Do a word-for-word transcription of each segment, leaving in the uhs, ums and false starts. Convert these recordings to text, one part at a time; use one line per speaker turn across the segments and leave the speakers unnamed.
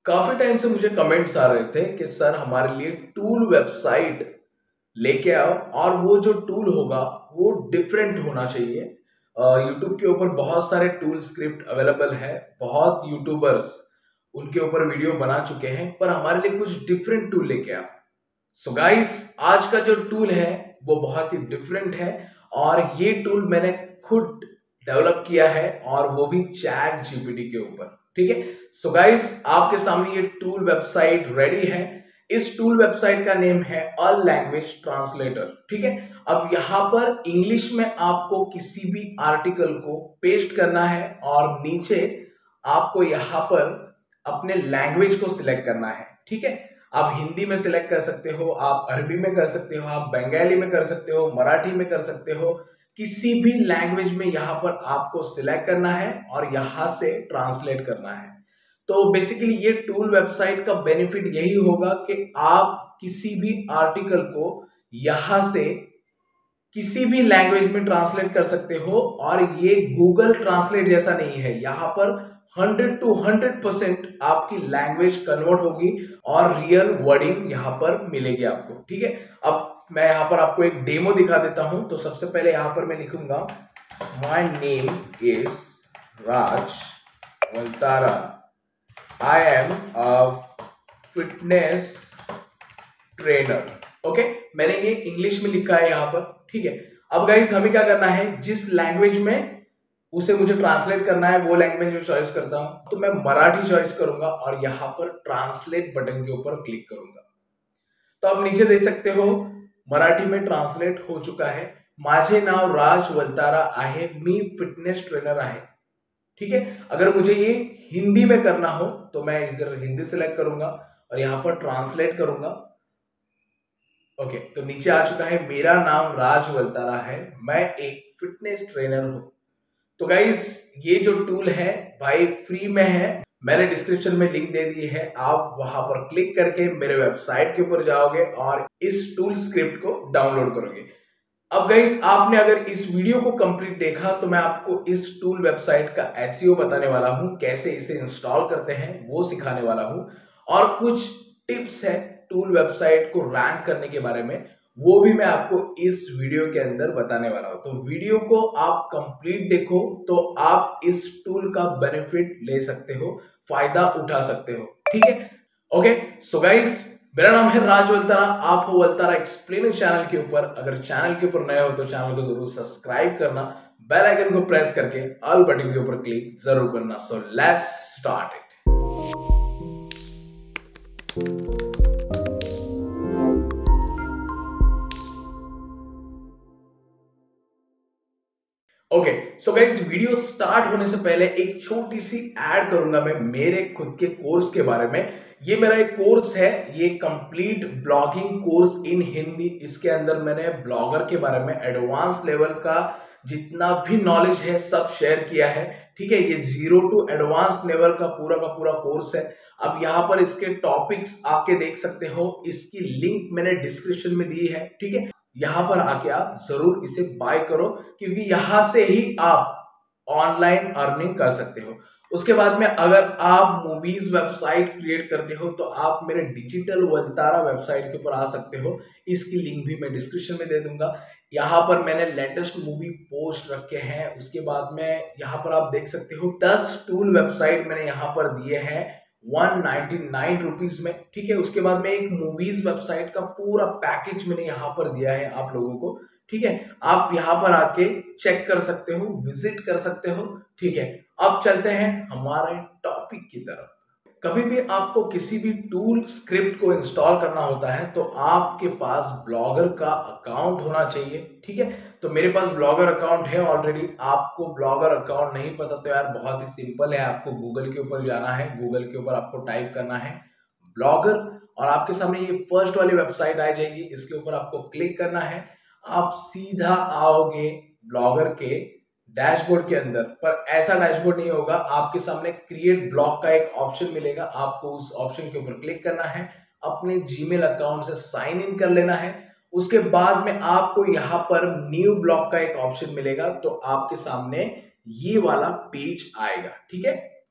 काफी टाइम से मुझे कमेंट्स आ रहे थे कि सर हमारे लिए टूल वेबसाइट लेके आओ और वो जो टूल होगा वो डिफरेंट होना चाहिए। यूट्यूब के ऊपर बहुत सारे टूल स्क्रिप्ट अवेलेबल है, बहुत यूट्यूबर्स उनके ऊपर वीडियो बना चुके हैं, पर हमारे लिए कुछ डिफरेंट टूल लेके आओ। सो गाइस, आज का जो टूल है वो बहुत ही डिफरेंट है और ये टूल मैंने खुद डेवलप किया है और वो भी चैट जीपीटी के ऊपर। ठीक है, सो गाइस आपके सामने ये टूल वेबसाइट रेडी है। इस टूल वेबसाइट का नेम है अ लैंग्वेज ट्रांसलेटर। ठीक है, अब यहाँ पर इंग्लिश में आपको किसी भी आर्टिकल को पेस्ट करना है और नीचे आपको यहाँ पर अपने लैंग्वेज को सिलेक्ट करना है। ठीक है, आप हिंदी में सिलेक्ट कर सकते हो, आप अरबी में कर सकते हो, आप बंगाली में कर सकते हो, मराठी में कर सकते हो, किसी भी लैंग्वेज में यहाँ पर आपको सिलेक्ट करना है और यहाँ से ट्रांसलेट करना है। तो बेसिकली ये टूल वेबसाइट का बेनिफिट यही होगा कि आप किसी भी आर्टिकल को यहाँ से किसी भी लैंग्वेज में ट्रांसलेट कर सकते हो और ये गूगल ट्रांसलेट जैसा नहीं है। यहाँ पर हंड्रेड टू हंड्रेड परसेंट आपकी लैंग्वेज कन्वर्ट होगी और रियल वर्डिंग यहाँ पर मिलेगी आपको। ठीक है, अब मैं यहाँ पर आपको एक डेमो दिखा देता हूं। तो सबसे पहले यहाँ पर मैं लिखूंगा my name is Raj Valtara, I am a fitness trainer. Okay, मैंने ये इंग्लिश में लिखा है यहाँ पर। ठीक है, अब गाइस हमें क्या करना है, जिस लैंग्वेज में उसे मुझे ट्रांसलेट करना है वो लैंग्वेज में चॉइस करता हूं। तो मैं मराठी चॉइस करूंगा और यहाँ पर ट्रांसलेट बटन के ऊपर क्लिक करूंगा। तो आप नीचे देख सकते हो मराठी में ट्रांसलेट हो चुका है। माझे नाव राज वलतारा आहे, मी फिटनेस ट्रेनर आहे। ठीक है, अगर मुझे ये हिंदी में करना हो तो मैं इधर हिंदी सेलेक्ट करूंगा और यहाँ पर ट्रांसलेट करूंगा। ओके, तो नीचे आ चुका है मेरा नाम राज वलतारा है, मैं एक फिटनेस ट्रेनर हूं। तो गाइस ये जो टूल है भाई फ्री में है, मैंने डिस्क्रिप्शन में लिंक दे दी है। आप वहां पर क्लिक करके मेरे वेबसाइट के ऊपर जाओगे और इस टूल स्क्रिप्ट को डाउनलोड करोगे। अब गाइस आपने अगर इस वीडियो को कंप्लीट देखा तो मैं आपको इस टूल वेबसाइट का एसईओ बताने वाला हूं, कैसे इसे इंस्टॉल करते हैं वो सिखाने वाला हूं और कुछ टिप्स है टूल वेबसाइट को रैंक करने के बारे में, वो भी मैं आपको इस वीडियो के अंदर बताने वाला हूं। तो वीडियो को आप कंप्लीट देखो तो आप इस टूल का बेनिफिट ले सकते हो, फायदा उठा सकते हो। ठीक है, ओके, सो गाइस मेरा नाम है राज वलतारा, आप हो वलतारा एक्सप्लेन चैनल के ऊपर। अगर चैनल के ऊपर नए हो तो चैनल को जरूर सब्सक्राइब करना, बेल आइकन को प्रेस करके ऑल बटन के ऊपर क्लिक जरूर करना। So let's start it. Okay, so guys video start होने से पहले एक छोटी सी ऐड करूंगा मैं मेरे खुद के कोर्स के बारे में। ये मेरा एक कोर्स है, ये complete blogging course in Hindi. इसके अंदर मैंने ब्लॉगर के बारे में एडवांस लेवल का जितना भी नॉलेज है सब शेयर किया है। ठीक है, ये जीरो टू एडवांस लेवल का पूरा का पूरा कोर्स है। अब यहाँ पर इसके टॉपिक्स आपके देख सकते हो, इसकी लिंक मैंने डिस्क्रिप्शन में दी है। ठीक है, यहाँ पर आके आप जरूर इसे बाय करो क्योंकि यहां से ही आप ऑनलाइन अर्निंग कर सकते हो। उसके बाद में अगर आप मूवीज वेबसाइट क्रिएट करते हो तो आप मेरे डिजिटल वलतारा वेबसाइट के ऊपर आ सकते हो, इसकी लिंक भी मैं डिस्क्रिप्शन में दे दूंगा। यहाँ पर मैंने लेटेस्ट मूवी पोस्ट रखे हैं। उसके बाद में यहाँ पर आप देख सकते हो दस टूल वेबसाइट मैंने यहाँ पर दिए हैं वन नाइनटी नाइन रुपीज में। ठीक है, उसके बाद में एक मूवीज वेबसाइट का पूरा पैकेज मैंने यहाँ पर दिया है आप लोगों को। ठीक है, आप यहाँ पर आके चेक कर सकते हो, विजिट कर सकते हो। ठीक है, अब चलते हैं हमारे टॉपिक की तरफ। कभी भी आपको किसी भी टूल स्क्रिप्ट को इंस्टॉल करना होता है तो आपके पास ब्लॉगर का अकाउंट होना चाहिए। ठीक है, तो मेरे पास ब्लॉगर अकाउंट है ऑलरेडी। आपको ब्लॉगर अकाउंट नहीं पता तो यार बहुत ही सिंपल है, आपको गूगल के ऊपर जाना है, गूगल के ऊपर आपको टाइप करना है ब्लॉगर और आपके सामने ये फर्स्ट वाली वेबसाइट आ जाएगी। इसके ऊपर आपको क्लिक करना है, आप सीधा आओगे ब्लॉगर के डैशबोर्ड के अंदर। पर ऐसा डैशबोर्ड नहीं होगा, आपके सामने क्रिएट ब्लॉग का एक ऑप्शन मिलेगा, आपको उस ऑप्शन के ऊपर क्लिक करना है, अपने जीमेल अकाउंट से साइन इन कर लेना है। उसके बाद में आपको यहाँ पर न्यू ब्लॉग का एक ऑप्शन मिलेगा, तो आपके सामने ये वाला पेज आएगा। ठीक है,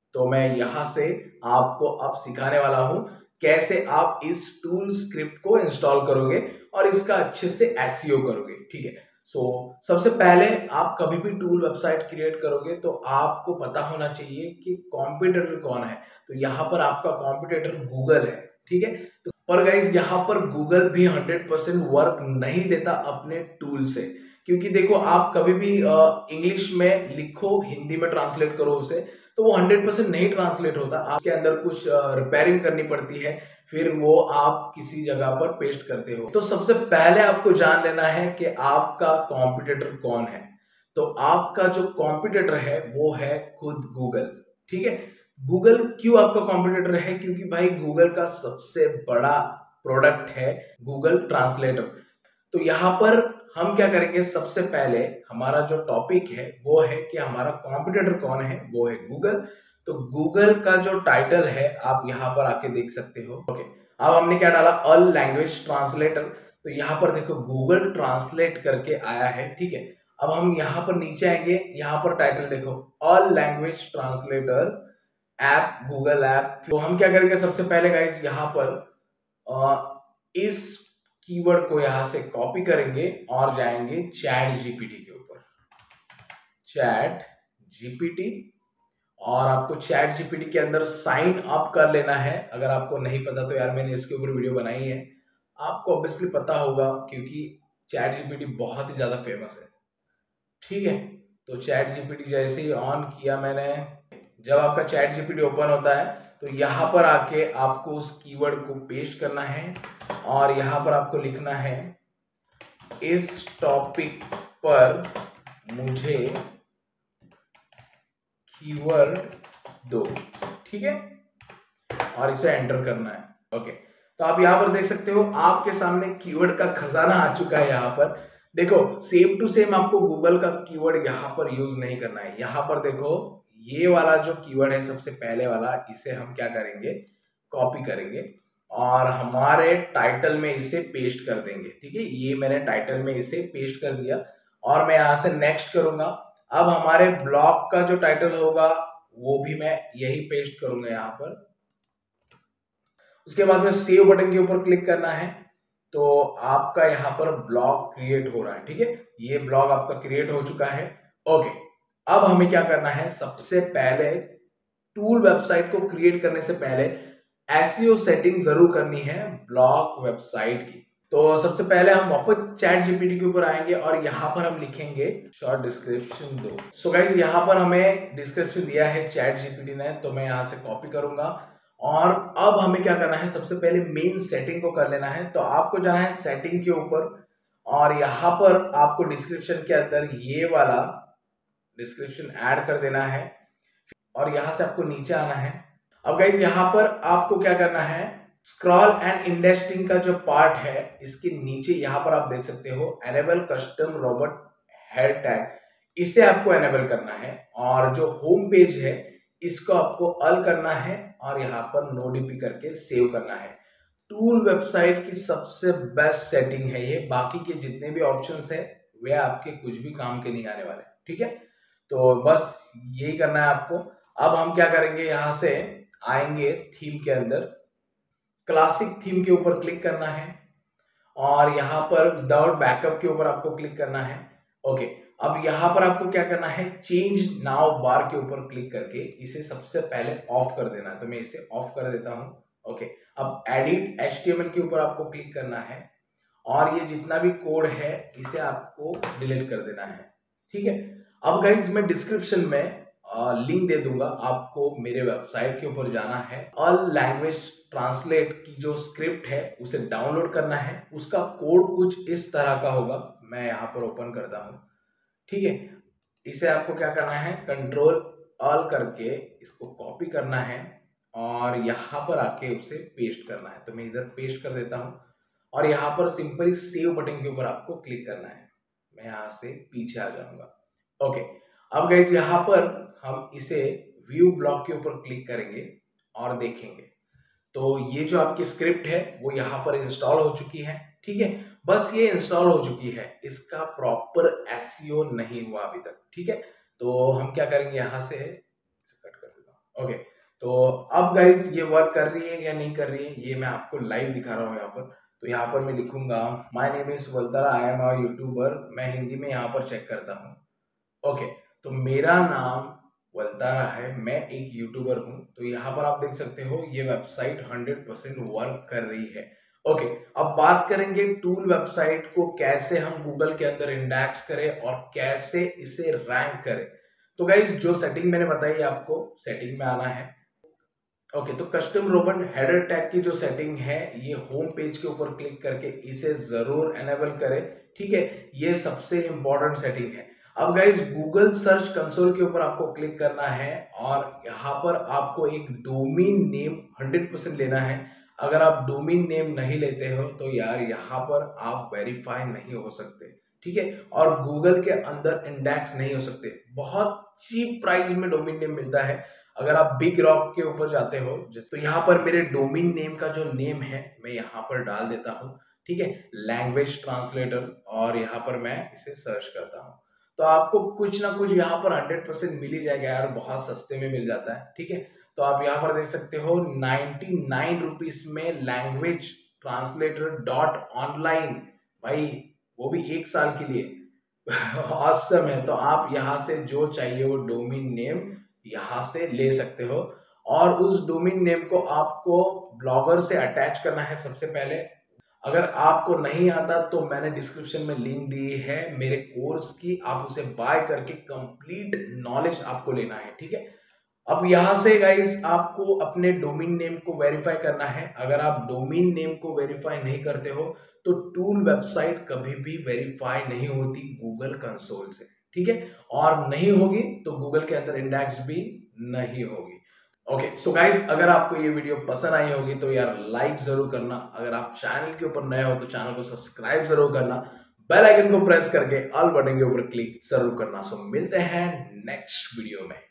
तो मैं यहाँ से आपको अब सिखाने वाला हूँ कैसे आप इस टूल स्क्रिप्ट को इंस्टॉल करोगे और इसका अच्छे से एसईओ करोगे। ठीक है, सो so, सबसे पहले आप कभी भी टूल वेबसाइट क्रिएट करोगे तो आपको पता होना चाहिए कि कॉम्पिटिटर कौन है। तो यहाँ पर आपका कॉम्पिटिटर गूगल है। ठीक है, तो पर गाइज यहाँ पर गूगल भी हंड्रेड परसेंट वर्क नहीं देता अपने टूल से, क्योंकि देखो आप कभी भी इंग्लिश में लिखो, हिंदी में ट्रांसलेट करो उसे, तो वो हंड्रेड परसेंट नहीं ट्रांसलेट होता। आपके अंदर कुछ रिपेयरिंग करनी पड़ती है, फिर वो आप किसी जगह पर पेस्ट करते हो। तो सबसे पहले आपको जान लेना है कि आपका कॉम्पिटिटर कौन है। तो आपका जो कॉम्पिटिटर है वो है खुद गूगल। ठीक है, गूगल क्यों आपका कॉम्पिटिटर है? क्योंकि भाई गूगल का सबसे बड़ा प्रोडक्ट है गूगल ट्रांसलेटर। तो यहाँ पर हम क्या करेंगे, सबसे पहले हमारा जो टॉपिक है वो है कि हमारा कॉम्पिटिटर कौन है, वो है गूगल। तो गूगल का जो टाइटल है आप यहाँ पर आके देख सकते हो। ओके, अब हमने क्या डाला, ऑल लैंग्वेज ट्रांसलेटर। तो यहाँ पर देखो गूगल ट्रांसलेट करके आया है। ठीक है, अब हम यहाँ पर नीचे आएंगे, यहाँ पर टाइटल देखो, all language translator app, Google app. तो हम क्या करेंगे, सबसे पहले गाइस यहाँ पर आ, इस कीवर्ड को यहां से कॉपी करेंगे और जाएंगे चैट जीपीटी के ऊपर, चैट जीपीटी। और आपको चैट जीपीटी के अंदर साइन अप कर लेना है। अगर आपको नहीं पता तो यार मैंने इसके ऊपर वीडियो बनाई है, आपको ऑब्वियसली पता होगा क्योंकि चैट जीपीटी बहुत ही ज्यादा फेमस है। ठीक है, तो चैट जीपीटी जैसे ही ऑन किया मैंने, जब आपका चैट जीपीटी ओपन होता है तो यहाँ पर आके आपको उस कीवर्ड को पेस्ट करना है और यहाँ पर आपको लिखना है इस टॉपिक पर मुझे कीवर्ड दो। ठीक है, और इसे एंटर करना है। ओके, तो आप यहाँ पर देख सकते हो आपके सामने कीवर्ड का खजाना आ चुका है। यहाँ पर देखो सेम टू सेम आपको गूगल का कीवर्ड यहाँ पर यूज नहीं करना है। यहाँ पर देखो ये वाला जो कीवर्ड है सबसे पहले वाला, इसे हम क्या करेंगे, कॉपी करेंगे और हमारे टाइटल में इसे पेस्ट कर देंगे। ठीक है, ये मैंने टाइटल में इसे पेस्ट कर दिया और मैं यहाँ से नेक्स्ट करूंगा। अब हमारे ब्लॉग का जो टाइटल होगा वो भी मैं यही पेस्ट करूंगा यहाँ पर। उसके बाद में सेव बटन के ऊपर क्लिक करना है, तो आपका यहाँ पर ब्लॉग क्रिएट हो रहा है। ठीक है, ये ब्लॉग आपका क्रिएट हो चुका है। ओके, अब हमें क्या करना है, सबसे पहले टूल वेबसाइट को क्रिएट करने से पहले एसईओ सेटिंग जरूर करनी है ब्लॉग वेबसाइट की। तो सबसे पहले हम वापस चैट जीपीटी के ऊपर आएंगे और यहाँ पर हम लिखेंगे शॉर्ट डिस्क्रिप्शन दो। सो गाइस यहाँ पर हमें डिस्क्रिप्शन दिया है चैट जीपीटी ने, तो मैं यहाँ से कॉपी करूंगा और अब हमें क्या करना है, सबसे पहले मेन सेटिंग को कर लेना है। तो आपको जाना है सेटिंग के ऊपर और यहाँ पर आपको डिस्क्रिप्शन के अंदर ये वाला डिस्क्रिप्शन ऐड कर देना है और यहाँ से आपको नीचे आना है। अब गाइस यहाँ पर आपको क्या करना है, स्क्रॉल एंड इंडेक्सिंग का जो पार्ट है इसके नीचे यहाँ पर आप देख सकते हो enable custom robot head tag, इसे आपको एनेबल करना है और जो होम पेज है इसको आपको अल करना है और यहाँ पर नो डीपी करके सेव करना है। टूल वेबसाइट की सबसे बेस्ट सेटिंग है ये, बाकी के जितने भी ऑप्शंस है वे आपके कुछ भी काम के नहीं आने वाले। ठीक है, तो बस यही करना है आपको। अब हम क्या करेंगे, यहाँ से आएंगे थीम के अंदर, क्लासिक थीम के ऊपर क्लिक करना है और यहाँ पर विदाउट बैकअप के ऊपर आपको क्लिक करना है। ओके, अब यहाँ पर आपको क्या करना है, चेंज नाउ बार के ऊपर क्लिक करके इसे सबसे पहले ऑफ कर देना है। तो मैं इसे ऑफ कर देता हूँ। ओके, अब एडिट एचटीएमएल के ऊपर आपको क्लिक करना है और ये जितना भी कोड है इसे आपको डिलीट कर देना है। ठीक है, अब गाइज मैं डिस्क्रिप्शन में लिंक दे दूंगा, आपको मेरे वेबसाइट के ऊपर जाना है, ऑल लैंग्वेज ट्रांसलेट की जो स्क्रिप्ट है उसे डाउनलोड करना है। उसका कोड कुछ इस तरह का होगा, मैं यहाँ पर ओपन करता हूँ। ठीक है, इसे आपको क्या करना है, कंट्रोल ऑल करके इसको कॉपी करना है और यहाँ पर आके उसे पेस्ट करना है। तो मैं इधर पेस्ट कर देता हूँ और यहाँ पर सिंपली सेव बटन के ऊपर आपको क्लिक करना है। मैं यहाँ से पीछे आ जाऊंगा। ओके, अब गाइस यहाँ पर हम इसे व्यू ब्लॉक के ऊपर क्लिक करेंगे और देखेंगे तो ये जो आपकी स्क्रिप्ट है वो यहाँ पर इंस्टॉल हो चुकी है। ठीक है, बस ये इंस्टॉल हो चुकी है, इसका प्रॉपर एसईओ नहीं हुआ अभी तक। ठीक है, तो हम क्या करेंगे, यहाँ से कट कर देता ओके, तो अब गाइज ये वर्क कर रही है या नहीं कर रही है ये मैं आपको लाइव दिखा रहा हूँ यहाँ पर। तो यहाँ पर मैं लिखूंगा my name is Valtara, I am a YouTuber. मैं हिंदी में यहाँ पर चेक करता हूँ। ओके, तो मेरा नाम वल्तारा है, मैं एक यूट्यूबर हूँ। तो यहाँ पर आप देख सकते हो ये वेबसाइट हंड्रेड परसेंट वर्क कर रही है। ओके, अब बात करेंगे टूल वेबसाइट को कैसे हम गूगल के अंदर इंडेक्स करें और कैसे इसे रैंक करें। तो गाइज जो सेटिंग मैंने बताई आपको, सेटिंग में आना है। ओके, तो कस्टम रोबोट हेडर टैग की जो सेटिंग है ये होम पेज के ऊपर क्लिक करके इसे जरूर एनेबल करें। ठीक है, ये सबसे इंपॉर्टेंट सेटिंग है। अब गाइज गूगल सर्च कंसोल के ऊपर आपको क्लिक करना है और यहाँ पर आपको एक डोमेन नेम हंड्रेड परसेंट लेना है। अगर आप डोमेन नेम नहीं लेते हो तो यार यहाँ पर आप वेरीफाई नहीं हो सकते। ठीक है, और गूगल के अंदर इंडेक्स नहीं हो सकते। बहुत चीप प्राइस में डोमेन नेम मिलता है। अगर आप बिग रॉक के ऊपर जाते हो तो यहाँ पर मेरे डोमेन नेम का जो नेम है मैं यहाँ पर डाल देता हूँ। ठीक है, लैंग्वेज ट्रांसलेटर, और यहाँ पर मैं इसे सर्च करता हूँ। तो आपको कुछ ना कुछ यहाँ पर हंड्रेड परसेंट मिल ही जाएगा यार, बहुत सस्ते में मिल जाता है। ठीक है, तो आप यहाँ पर देख सकते हो नाइन्टी नाइन रुपीज में लैंग्वेज ट्रांसलेटर डॉट ऑनलाइन, भाई वो भी एक साल के लिए ऑसम है। तो आप यहाँ से जो चाहिए वो डोमेन नेम यहाँ से ले सकते हो, और उस डोमेन नेम को आपको ब्लॉगर से अटैच करना है सबसे पहले। अगर आपको नहीं आता तो मैंने डिस्क्रिप्शन में लिंक दी है मेरे कोर्स की, आप उसे बाय करके कंप्लीट नॉलेज आपको लेना है। ठीक है, अब यहां से गाइस आपको अपने डोमेन नेम को वेरीफाई करना है। अगर आप डोमेन नेम को वेरीफाई नहीं करते हो तो टूल वेबसाइट कभी भी वेरीफाई नहीं होती गूगल कंसोल से। ठीक है, और नहीं होगी तो गूगल के अंदर इंडेक्स भी नहीं होगी। ओके, सो गाइज अगर आपको ये वीडियो पसंद आई होगी तो यार लाइक जरूर करना। अगर आप चैनल के ऊपर नए हो तो चैनल को सब्सक्राइब जरूर करना। बेल आइकन को प्रेस करके ऑल बटन के ऊपर क्लिक जरूर करना। सो मिलते हैं नेक्स्ट वीडियो में।